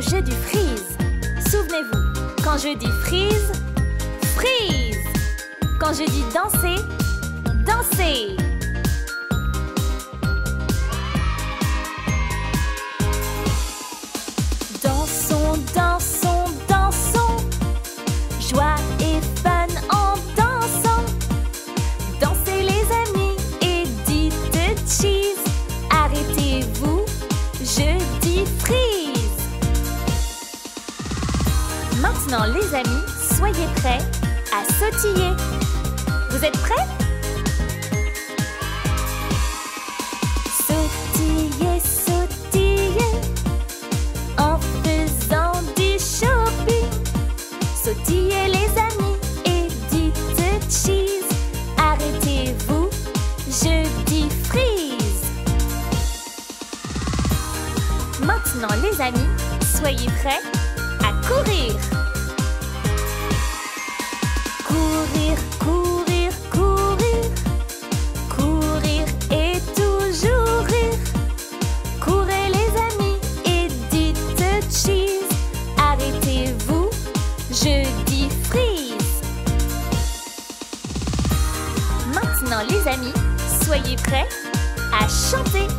jeu du freeze. Souvenez-vous, quand je dis freeze, freeze. Quand je dis danser, dansez. Dansons, dansons, dansons. Joie et fun en dansant. Dansez les amis et dites cheese. Arrêtez-vous, je dis freeze. Maintenant les amis, soyez prêts à sautiller. Vous êtes prêts? Sautillez, sautillez en faisant du shopping. Sautillez les amis et dites cheese. Arrêtez-vous, je dis freeze. Maintenant les amis, soyez prêts à courir. Courir, courir, courir. Courir et toujours rire. Courez les amis et dites cheese. Arrêtez-vous, je dis freeze. Maintenant les amis, soyez prêts à chanter.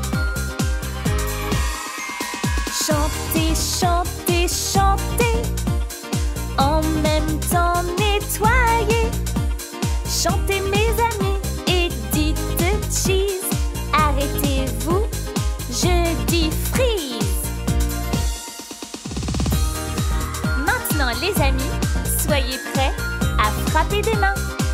Chantez, chantez, chantez. En même temps nettoyez. Chantez mes amis et dites cheese. Arrêtez-vous, je dis freeze. Maintenant les amis, soyez prêts à frapper des mains.